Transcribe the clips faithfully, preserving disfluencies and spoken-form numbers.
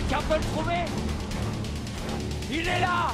Quelqu'un peut le trouver? Il est là!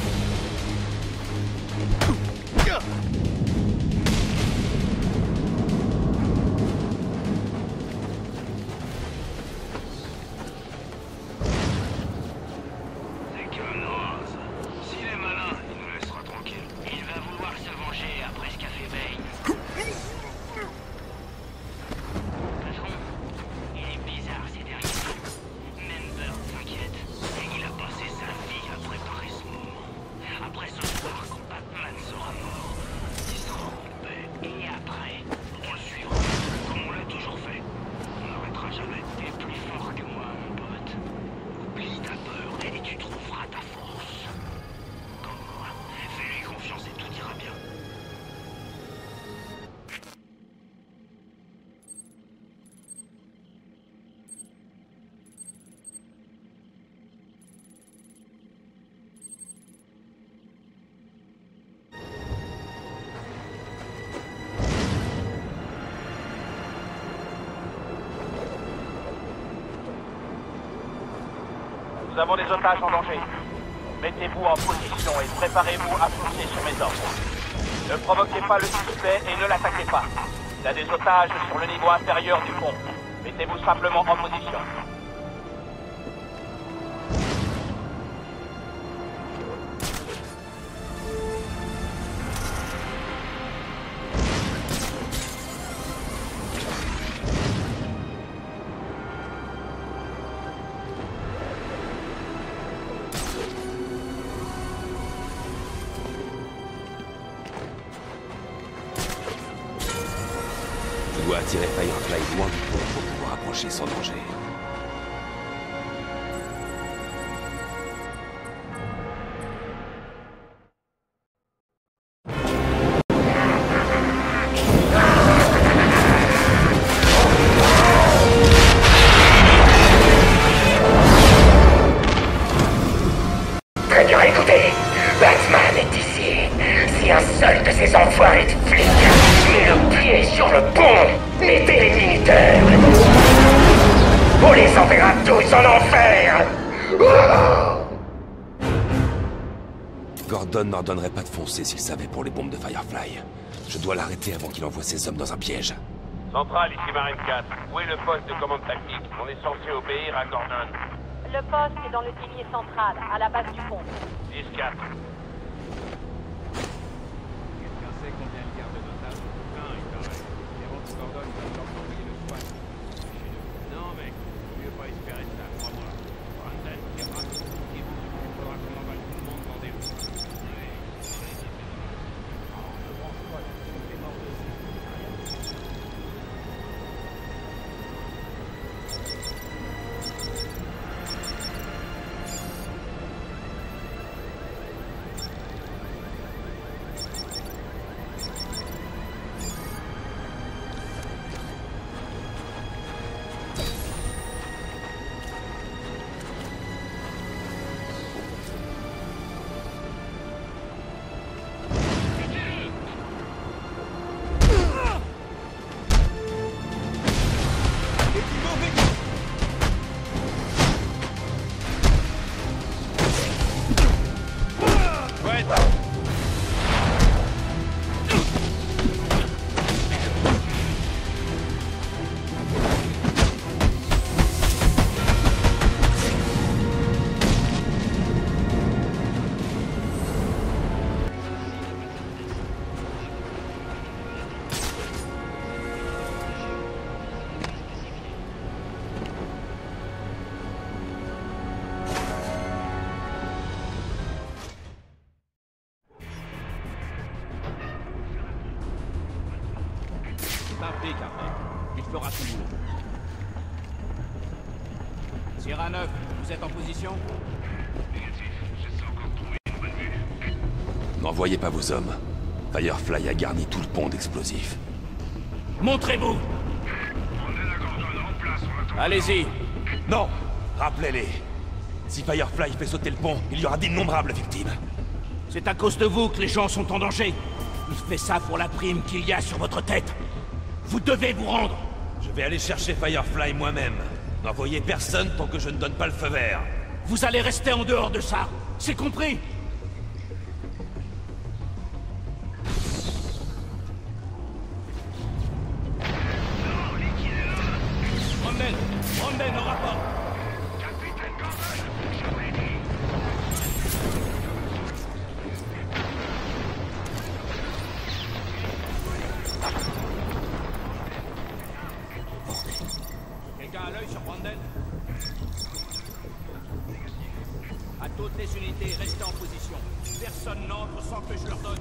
Nous avons des otages en danger. Mettez-vous en position et préparez-vous à foncer sur mes ordres. Ne provoquez pas le suspect et ne l'attaquez pas. Il y a des otages sur le niveau inférieur du pont. Mettez-vous simplement en position. Je dois attirer Firefly loin du pont pour pouvoir approcher sans danger. Très bien, écoutez. Batman est ici. Si un seul de ces enfoirés de flics met le pied sur le pont, mettez les minuteurs. On les enverra tous en enfer. Oh! Gordon n'ordonnerait pas de foncer s'il savait pour les bombes de Firefly. Je dois l'arrêter avant qu'il envoie ses hommes dans un piège. Centrale, ici Marine quatre. Où est le poste de commande tactique? On est censé obéir à Gordon. Le poste est dans le pilier central, à la base du pont. dix quatre. Quelqu'un sait combien il garde d'otages? Un, il paraît. Et bon, Gordon va encore envoyer le SWAT. Non, mec, mieux pas espérer ça, crois-moi. Brandon, qui aura tout ce qu'il faudra qu'on envoie tout le monde dans des roues. Ouais, ne pense pas, c'est mort de Il fera tout le boulot. Sierra neuf, vous êtes en position? N'envoyez pas vos hommes. Firefly a garni tout le pont d'explosifs. Montrez-vous! Allez-y! Non! Rappelez-les. Si Firefly fait sauter le pont, il y aura d'innombrables victimes. C'est à cause de vous que les gens sont en danger. Il fait ça pour la prime qu'il y a sur votre tête. Vous devez vous rendre. Je vais aller chercher Firefly moi-même. N'envoyez personne tant que je ne donne pas le feu vert. Vous allez rester en dehors de ça. C'est compris? Rondel, Rondel au rapport. Capitaine Gordon, je vous l'ai dit. Quelqu'un a l'œil sur Rondel? À toutes les unités, restez en position. Personne n'entre sans que je leur donne.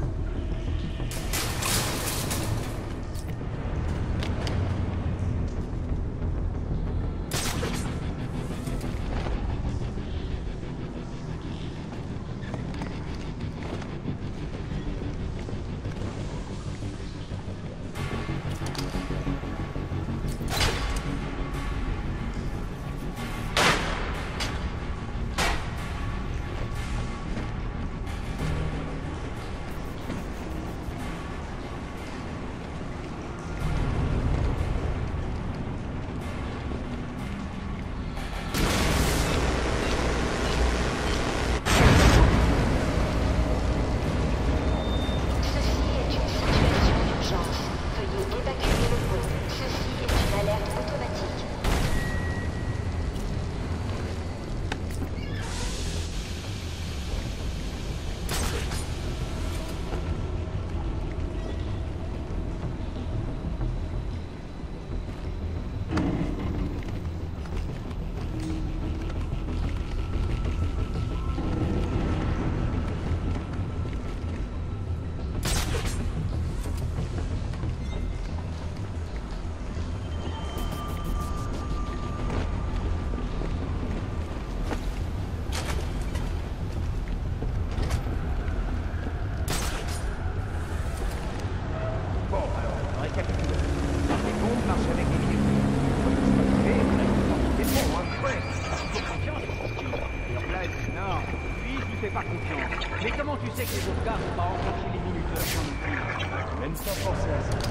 Mais comment tu sais que les autres gars vont pas enclencher les minuteurs sans nous plus? Même sans penser à ça.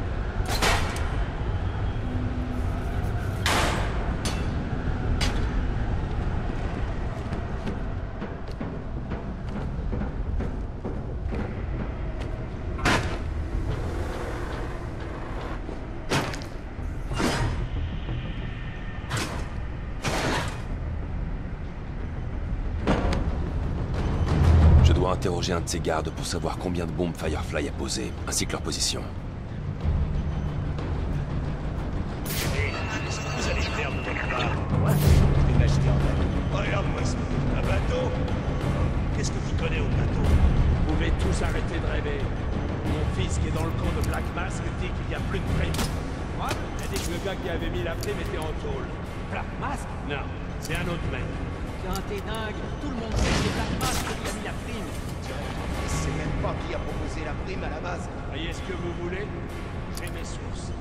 Interroger un de ses gardes pour savoir combien de bombes Firefly a posées, ainsi que leur position. Hey, qu'est-ce que vous allez faire de votre part? Quoi? Je vais m'acheter en bateau. Regarde-moi ça. Un bateau? Qu'est-ce que vous connaissez au bateau? Vous pouvez tous arrêter de rêver. Mon fils qui est dans le camp de Black Mask dit qu'il n'y a plus de prime. Quoi? Il a dit que le gars qui avait mis la prime était en tôle. Black Mask? Non, c'est un autre mec. Putain, t'es dingue. Tout le monde sait que c'est Black Mask qui a mis la prime. C'est même pas qui a proposé la prime à la base. Voyez ce que vous voulez? J'ai mes sources.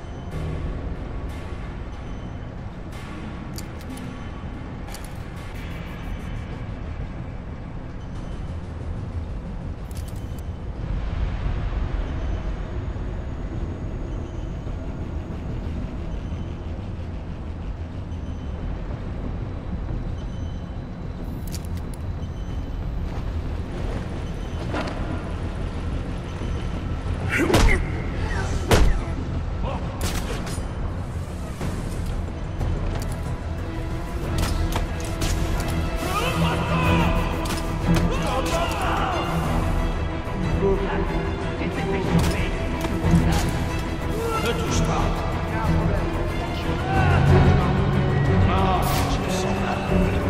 Ne touche pas. Ah, je me sens mal.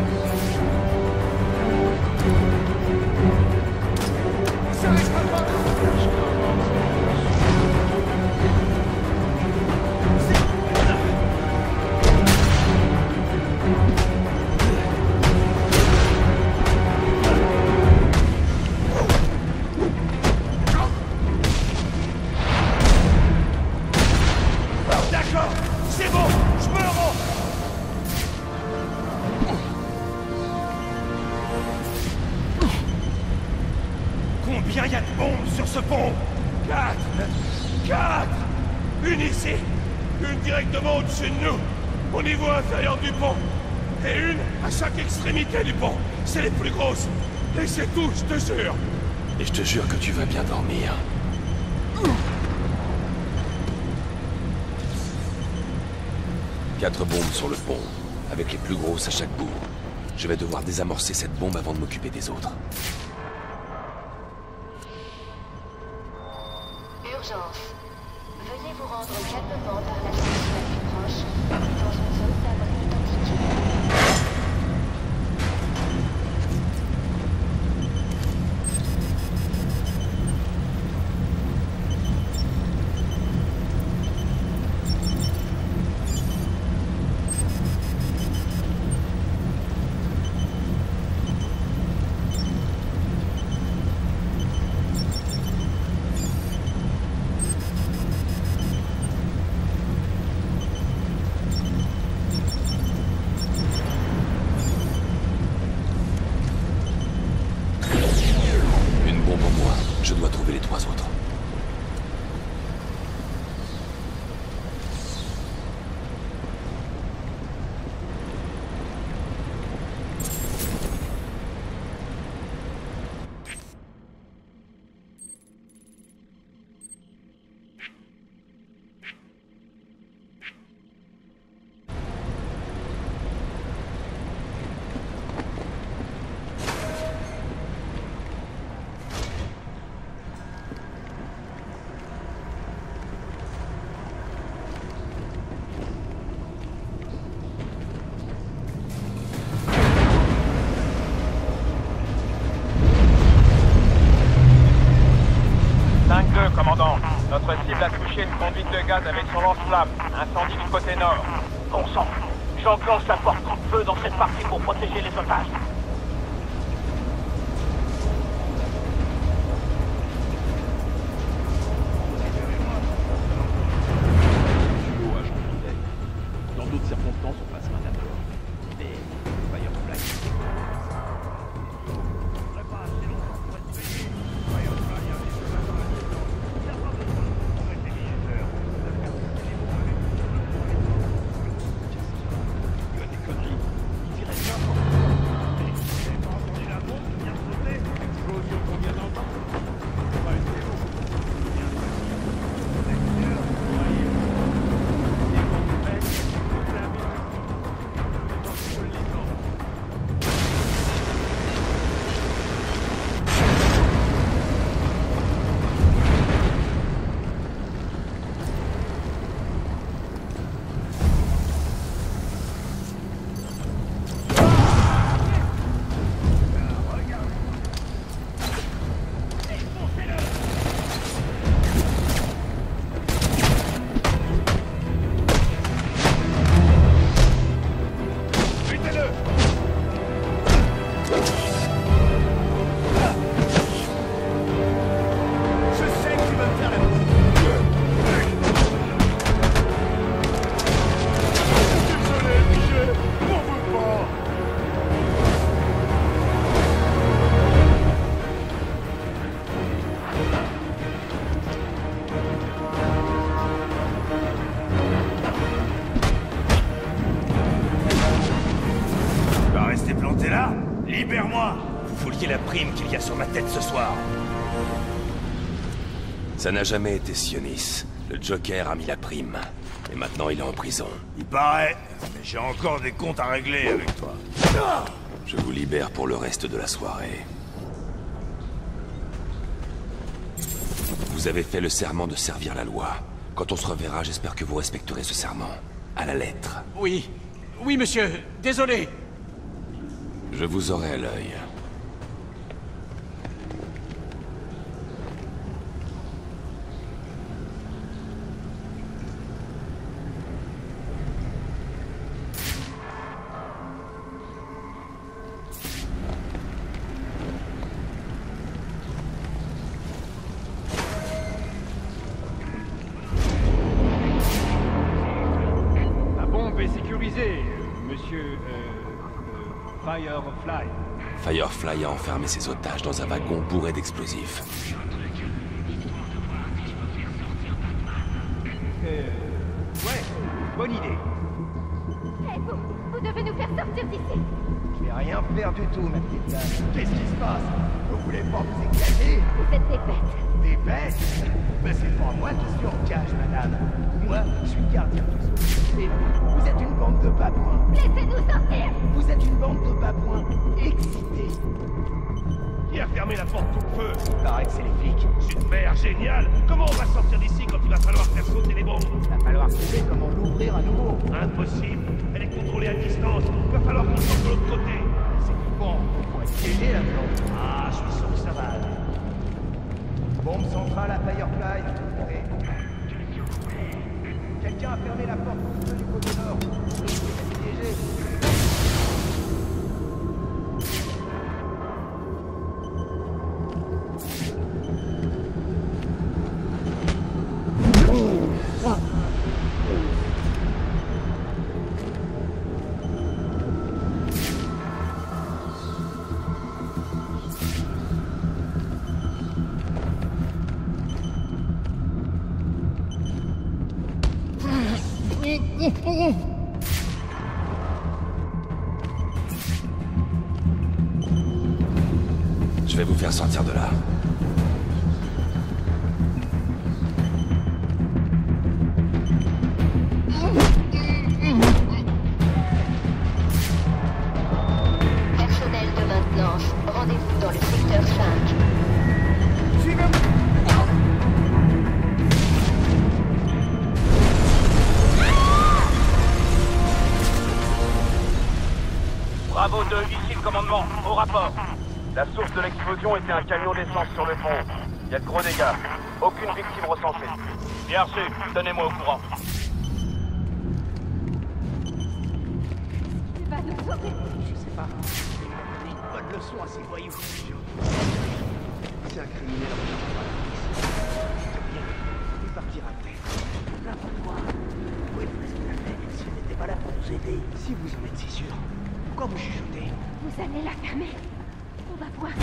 D'accord, c'est bon, je me rends. Combien y a de bombes sur ce pont? Quatre. Quatre. Une ici, une directement au-dessus de nous. au niveau inférieur du pont. Et une à chaque extrémité du pont. C'est les plus grosses. Et c'est tout, je te jure. Et je te jure que tu vas bien dormir. Quatre bombes sur le pont, avec les plus grosses à chaque bout. Je vais devoir désamorcer cette bombe avant de m'occuper des autres. Urgence. Veuillez vous rendre calmement vers la sortie la plus proche, dans une zone d'abri indiquée. Notre cible a touché une conduite de gaz avec son lance-flamme. Incendie du côté nord. Bon sang, j'enclenche la porte coup de feu dans cette partie pour protéger les otages. Dans d'autres circonstances, on passe main d'abord. Mais Firefly. Libère-moi! Vous vouliez la prime qu'il y a sur ma tête ce soir. Ça n'a jamais été Sionis. Le Joker a mis la prime. Et maintenant il est en prison. Il paraît, mais j'ai encore des comptes à régler avec toi. Je vous libère pour le reste de la soirée. Vous avez fait le serment de servir la loi. Quand on se reverra, j'espère que vous respecterez ce serment. À la lettre. Oui. Oui, monsieur. Désolé. Je vous aurai à l'œil. La bombe est sécurisée, monsieur... Euh, euh, Firefly. Firefly a enfermé ses otages dans un wagon bourré d'explosifs. Euh... Ouais, bonne idée. Vous, vous devez nous faire sortir d'ici. Je vais rien faire du tout, ma petite dame. Qu'est-ce qui se passe? Vous voulez pas vous éclater? Vous êtes des bêtes. Des bêtes? Mais c'est pas moi qui suis en cage, madame. Moi, je suis gardien du zoo. Et vous, vous êtes une bande de babouins. Laissez-nous sortir. Vous êtes une bande de babouins excités. Qui a fermé la porte tout feu? Il paraît que c'est les flics. Super, génial! Comment on va sortir d'ici quand il va falloir faire sauter les bombes? Il va falloir trouver comment l'ouvrir à nouveau. Impossible! Elle est contrôlée à distance. Il va falloir qu'on sorte de l'autre côté. C'est bon, faut être piégé là-dedans. Ah, je suis sûr que ça va aller. Bombe centrale à Firefly. Prêt. Quelqu'un a fermé la porte du côté nord. Oui, c'est piégé. Je vais vous faire sortir de là. Personnel de maintenance, rendez-vous dans le secteur cinq. Bravo deux, ici le commandement, au rapport. La source de l'explosion était un camion d'essence sur le pont. Il y a de gros dégâts. Aucune victime recensée. Bien reçu, tenez-moi au courant. Il va nous sauver. Je sais pas. Il m'a donné une bonne leçon à ces voyous. C'est un criminel en train de bien. Il partira après. N'importe quoi. Où est ce qu'il a fait s'il n'était pas là pour nous aider? Si vous en êtes si sûr, pourquoi vous chuchotez? Vous allez la fermer. On va voir.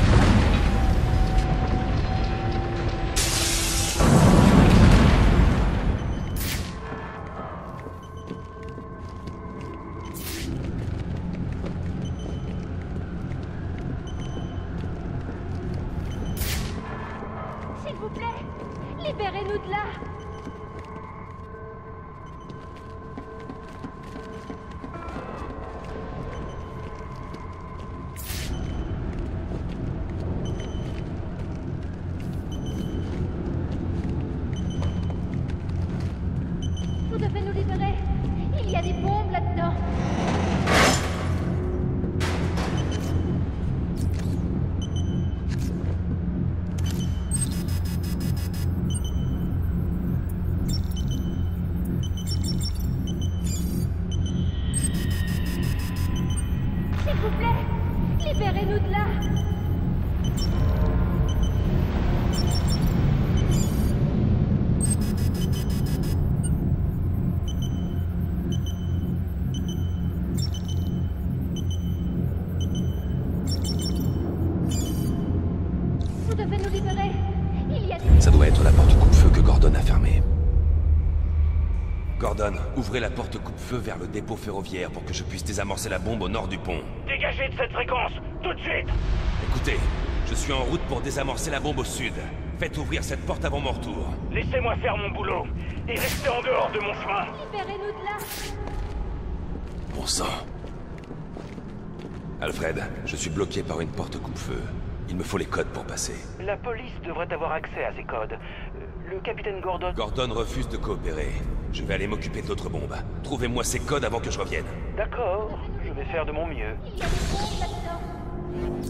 S'il vous plaît, libérez-nous de là. Vous devez nous libérer. Il y a des bombes là-dedans. S'il vous plaît, libérez-nous de là. Vous devez nous libérer. Il y a des... Ça doit être la porte coupe-feu que Gordon a fermée. Gordon, ouvrez la porte coupe-feu vers le dépôt ferroviaire pour que je puisse désamorcer la bombe au nord du pont. Dégagez de cette fréquence, tout de suite! Écoutez, je suis en route pour désamorcer la bombe au sud. Faites ouvrir cette porte avant mon retour. Laissez-moi faire mon boulot et restez en dehors de mon chemin. Libérez-nous de là. Bon sang. Alfred, je suis bloqué par une porte coupe-feu. Il me faut les codes pour passer. La police devrait avoir accès à ces codes. Euh, Le capitaine Gordon... Gordon refuse de coopérer. Je vais aller m'occuper d'autres bombes. Trouvez-moi ces codes avant que je revienne. D'accord, je vais faire de mon mieux. Il y a des bombes là-dedans.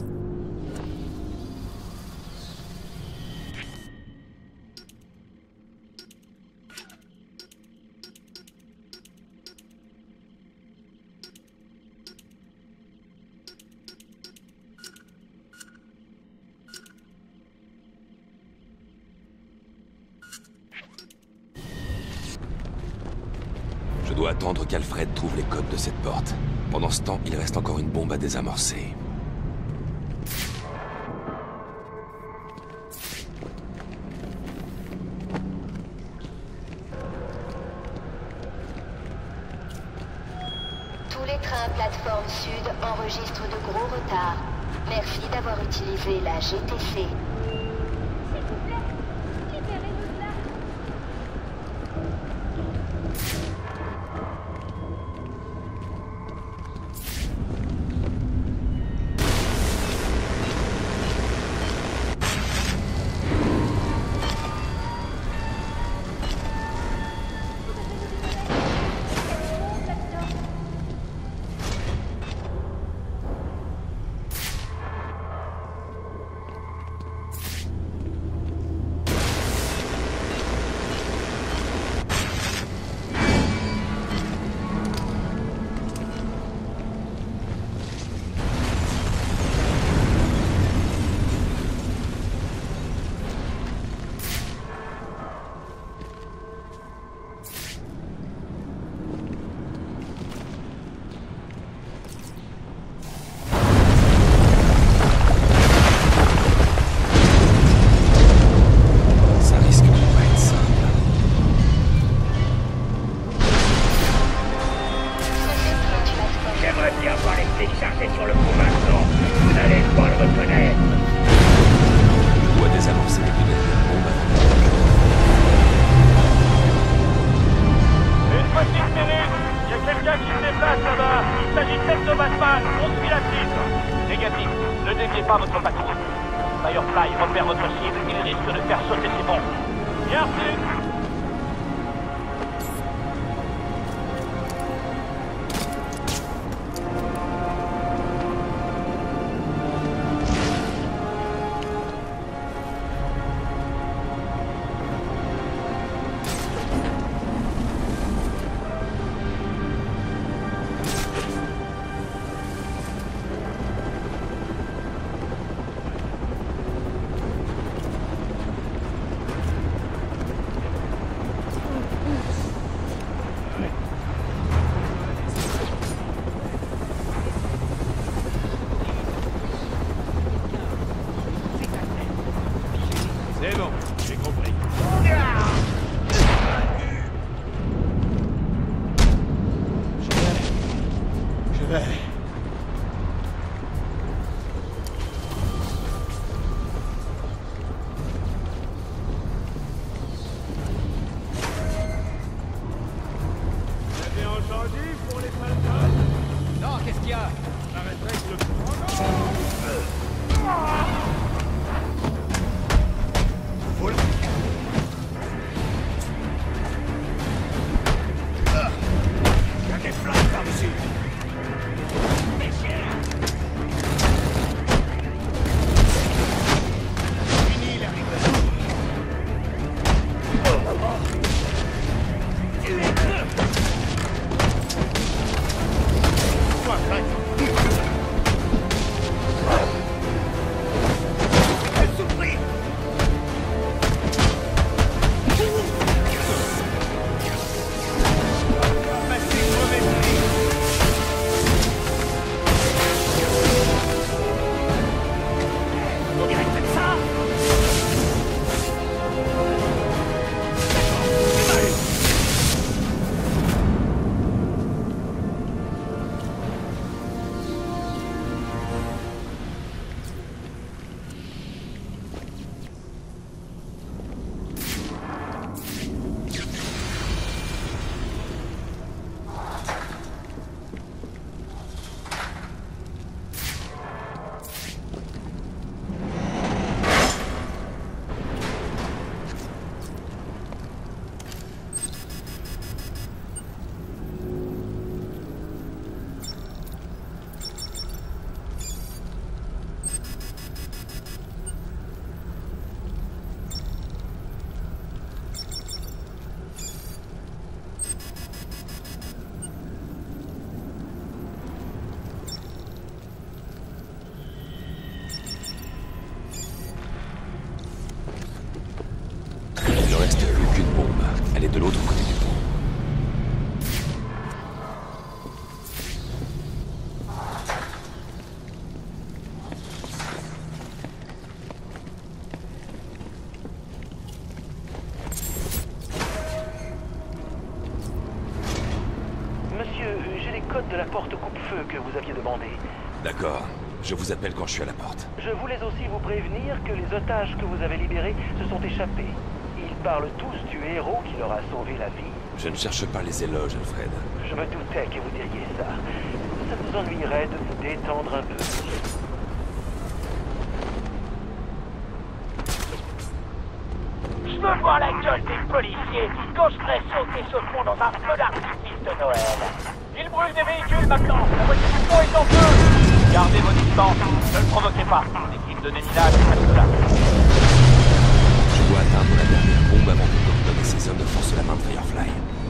Je dois attendre qu'Alfred trouve les codes de cette porte. Pendant ce temps, il reste encore une bombe à désamorcer. Tous train plateforme sud enregistre de gros retards. Merci d'avoir utilisé la G T C. Il y a des flammes par-dessus. cessez-le-feu que vous aviez demandé. D'accord. Je vous appelle quand je suis à la porte. Je voulais aussi vous prévenir que les otages que vous avez libérés se sont échappés. Ils parlent tous du héros qui leur a sauvé la vie. Je ne cherche pas les éloges, Alfred. Je me doutais que vous diriez ça. Ça vous ennuierait de vous détendre un peu. Je me vois la gueule des policiers quand je ferai sauter ce pont dans un feu d'artifice de Noël. Ils brûlent des véhicules maintenant. La moitié du pont est en feu. Gardez vos distances. Ne le provoquez pas. L'équipe de déminage reste là. Je dois atteindre la dernière bombe avant que Gordon et ses hommes ne forcent la main de Firefly.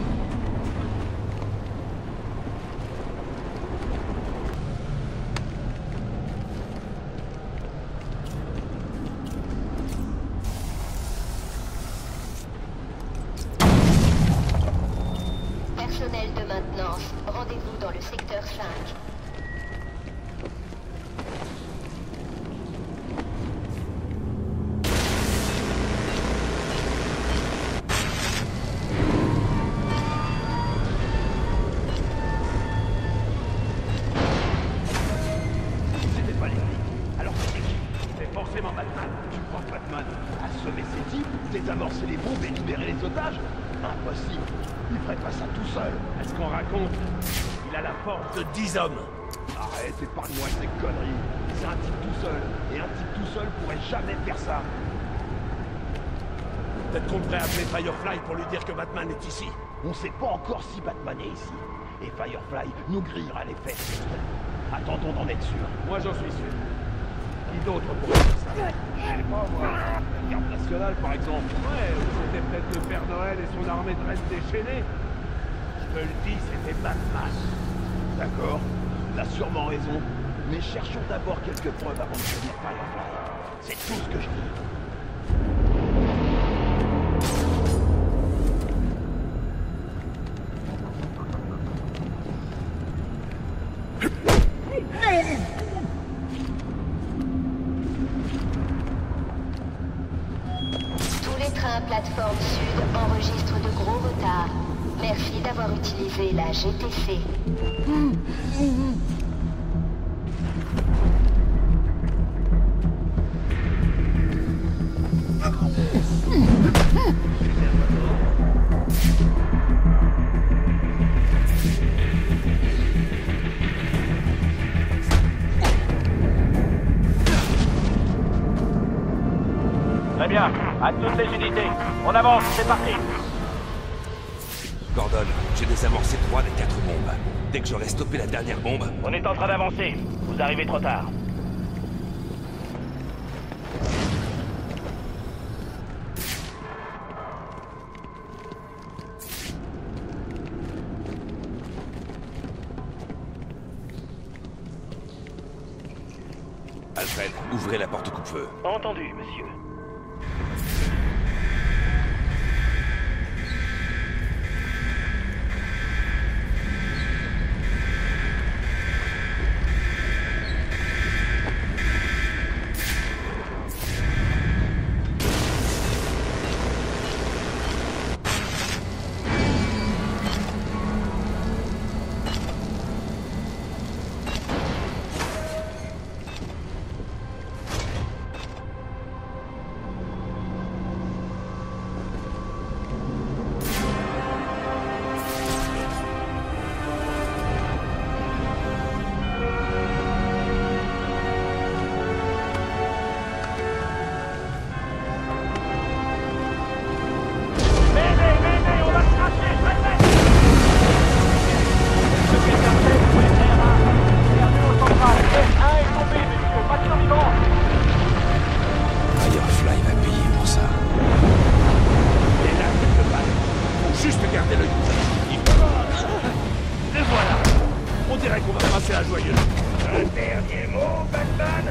Personnel de maintenance, rendez-vous dans le secteur cinq. C'était pas les flics. Alors c'était qui? C'est forcément Batman. Tu crois que Batman a semé ces types, désamorcé les bombes et libéré les otages? Impossible. Il ferait pas ça tout seul. Est-ce qu'on raconte? Il a la force de dix hommes. Arrête, épargne-moi ces conneries. C'est un type tout seul. Et un type tout seul pourrait jamais faire ça. Peut-être qu'on devrait appeler Firefly pour lui dire que Batman est ici. On sait pas encore si Batman est ici. Et Firefly nous grillera les fesses. Attendons d'en être sûr. Moi j'en suis sûr. Qui d'autre pourrait faire ça? Je sais pas moi. La garde nationale par exemple. Ouais, c'était peut-être le Père Noël et son armée de reines déchaînées. Je te le dis, c'était Batman. D'accord, il a sûrement raison. Mais cherchons d'abord quelques preuves avant de prévenir Firefly. C'est tout ce que je dis. Tous les trains plateforme sud enregistrent de gros retards. Merci d'avoir utilisé la G T C. Très bien. À toutes les unités. On avance. C'est parti. Gordon, j'ai désamorcé trois des quatre bombes. Dès que j'aurai stoppé la dernière bombe... On est en train d'avancer. Vous arrivez trop tard. Alfred, ouvrez la porte coupe-feu. Entendu, monsieur. Firefly va payer pour ça. Et là, quelque part. Faut juste garder l'œil ouvert. Et voilà. On dirait qu'on va passer la joyeuse. Un dernier mot, Batman?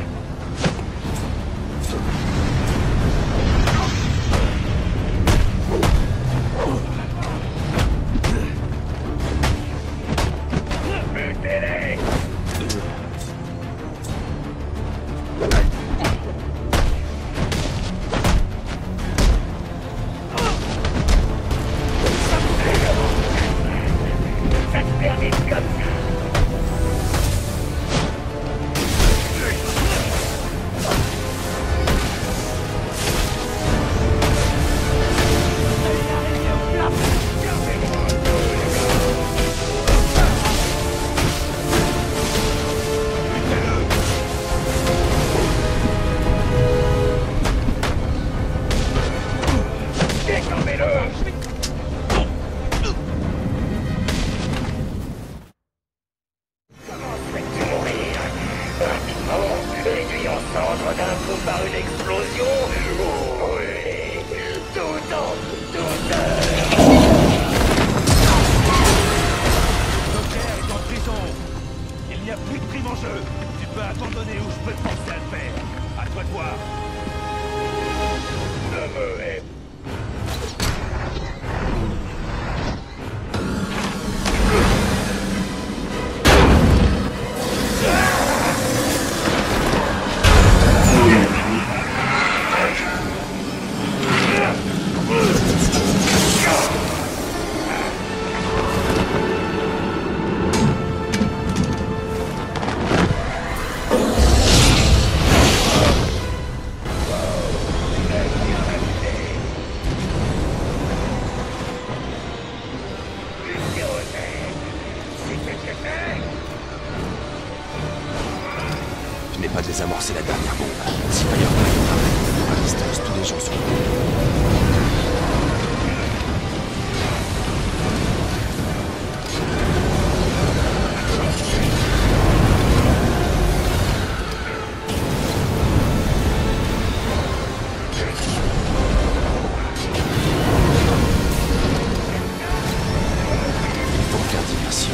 Butez-les! Ça se termine comme ça. descendre d'un coup par une explosion. Oui, tout en douceur. Docker est en prison. Il n'y a plus de prime en jeu. Tu peux abandonner ou je peux te forcer à le faire. À toi de voir. Ne me hais. Je n'ai pas désamorcé la dernière bombe. Si Firefly apparaît, à distance, tous les gens sont il faut faire diversion.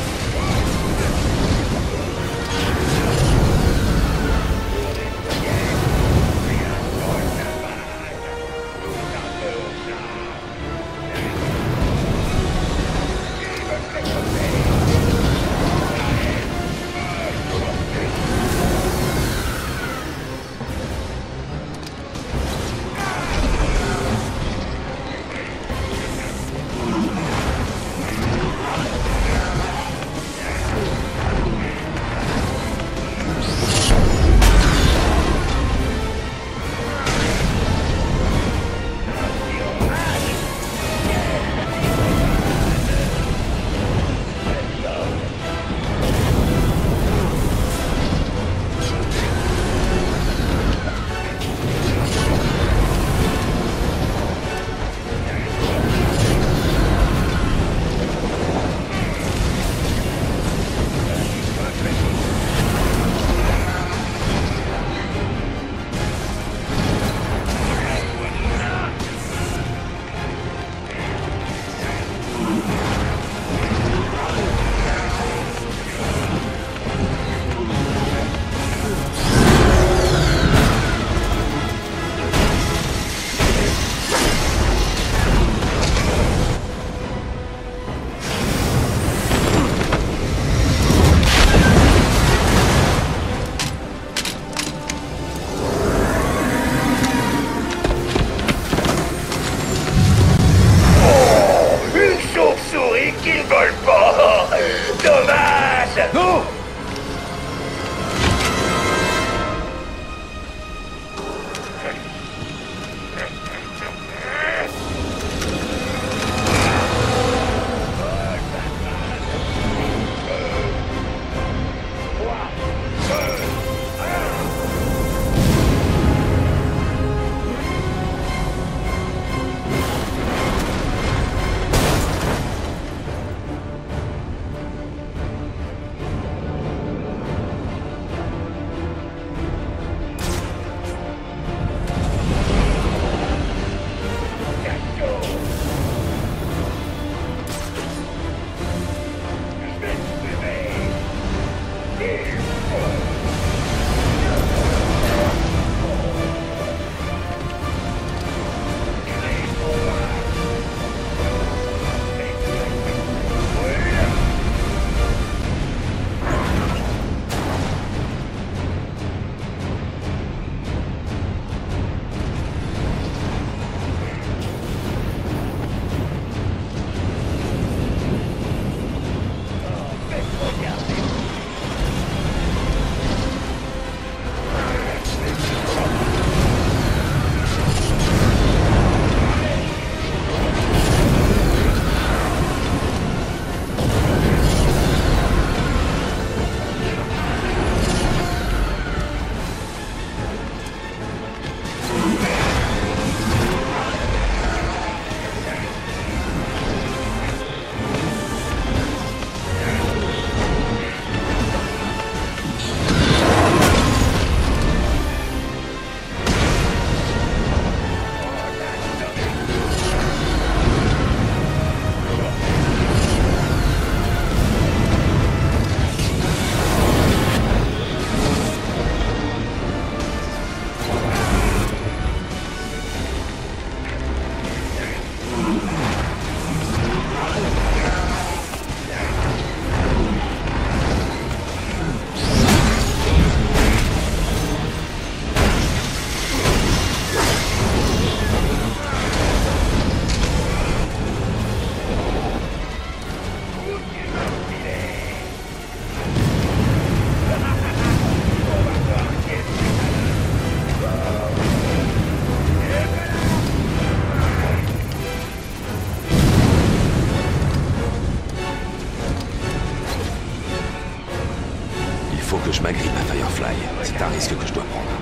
faut que je m'agrippe à Firefly. C'est un risque que je dois prendre.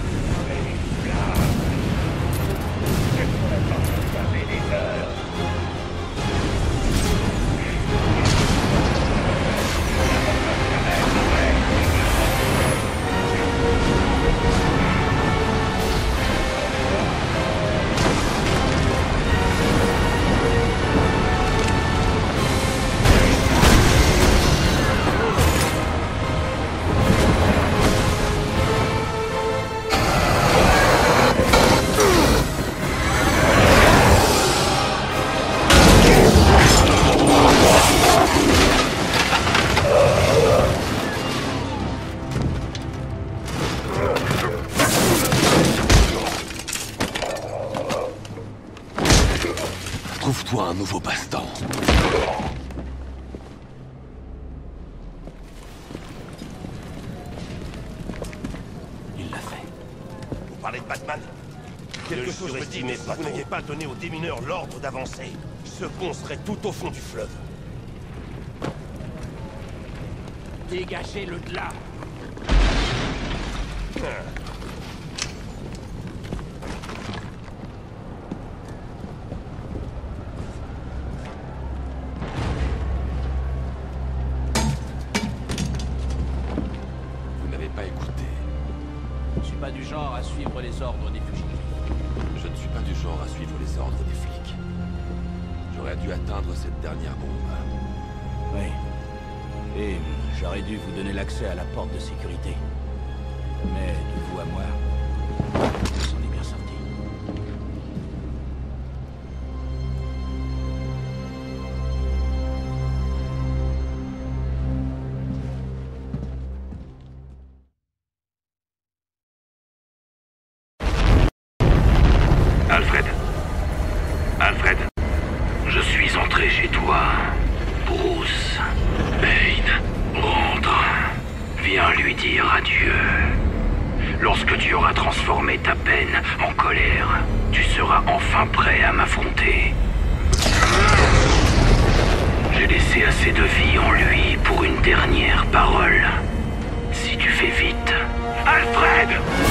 Trouve-toi un nouveau passe-temps. Il l'a fait. Vous parlez de Batman? Quelque chose me dit, mais si vous n'aviez pas donné aux démineurs l'ordre d'avancer, ce pont serait tout au fond du fleuve. Dégagez-le de là. Vous n'avez pas écouté. Je suis pas du genre à suivre les ordres des fugitifs. Je ne suis pas du genre à suivre les ordres des flics. J'aurais dû atteindre cette dernière bombe. Oui. Et j'aurais dû vous donner l'accès à la porte de sécurité. Mais de vous à moi, on s'en est bien sorti. Alfred. Alfred. Je suis entré chez toi. Bruce. Wayne. Rentre. Viens lui dire adieu. Lorsque tu auras transformé ta peine en colère, tu seras enfin prêt à m'affronter. J'ai laissé assez de vie en lui pour une dernière parole. Si tu fais vite... Alfred!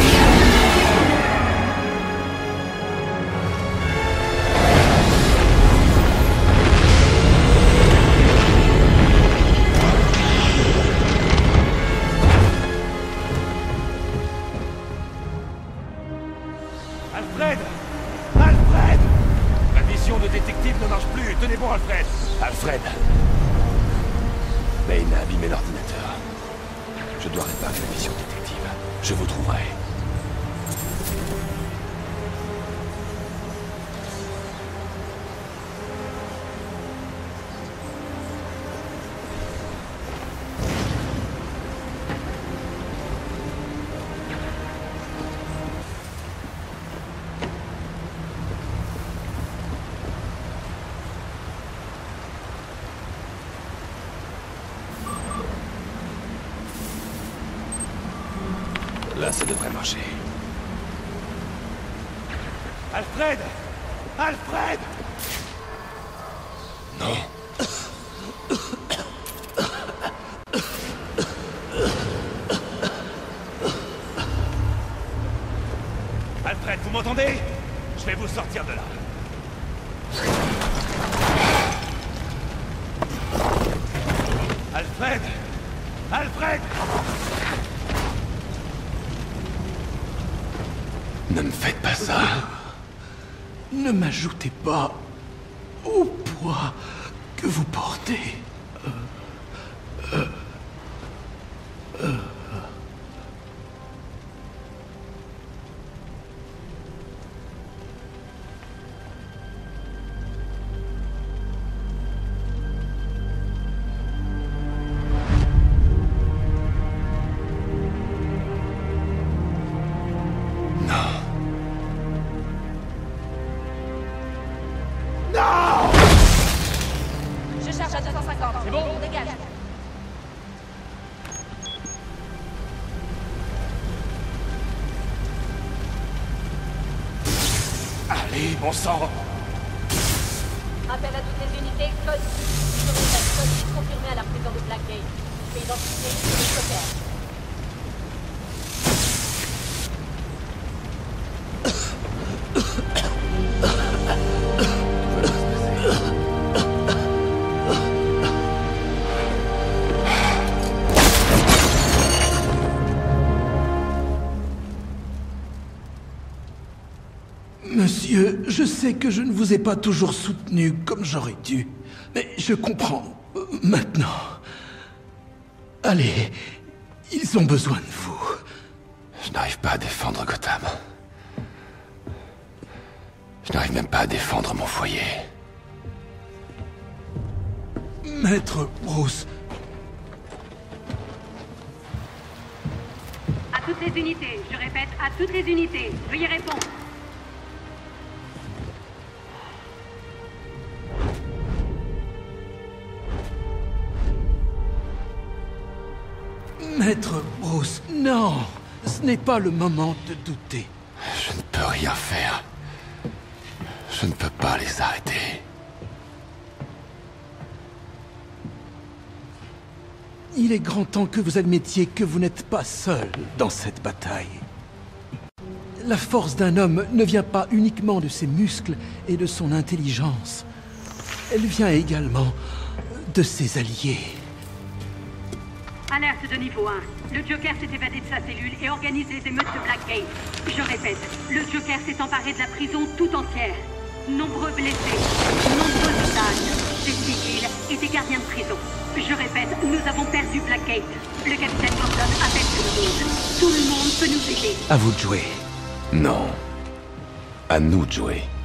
Alfred! Alfred! La vision de détective ne marche plus. Tenez bon, Alfred! Alfred! Bane a abîmé l'ordinateur. Je dois réparer la vision détective. Je vous trouverai. Là, ça devrait marcher. Alfred! Alfred! Non. Alfred, vous m'entendez? Je vais vous sortir de là. Alfred! Alfred! Ne me faites pas ça. Ne m'ajoutez pas au poids que vous portez. Euh, euh, euh. Je charge à deux cent cinquante. C'est bon? On dégage. Allez, bon sang! Appel à toutes les unités. Code six. Code confirmé à la prison de Blackgate. Fait identifier le chauffeur. Monsieur, je sais que je ne vous ai pas toujours soutenu comme j'aurais dû, mais je comprends euh, maintenant. Allez, ils ont besoin de vous. Je n'arrive pas à défendre Gotham. Je n'arrive même pas à défendre mon foyer. Maître Bruce. À toutes les unités, je répète, à toutes les unités, veuillez répondre. Maître Bruce, non, ce n'est pas le moment de douter. Je ne peux rien faire. Je ne peux pas les arrêter. Il est grand temps que vous admettiez que vous n'êtes pas seul dans cette bataille. La force d'un homme ne vient pas uniquement de ses muscles et de son intelligence. Elle vient également de ses alliés. Alerte de niveau un. Le Joker s'est évadé de sa cellule et organise les émeutes de Blackgate. Je répète, le Joker s'est emparé de la prison tout entière. Nombreux blessés, nombreux otages, des civils et des gardiens de prison. Je répète, nous avons perdu Blackgate. Le capitaine Gordon appelle tout le monde. Tout le monde peut nous aider. À vous de jouer. Non. À nous de jouer.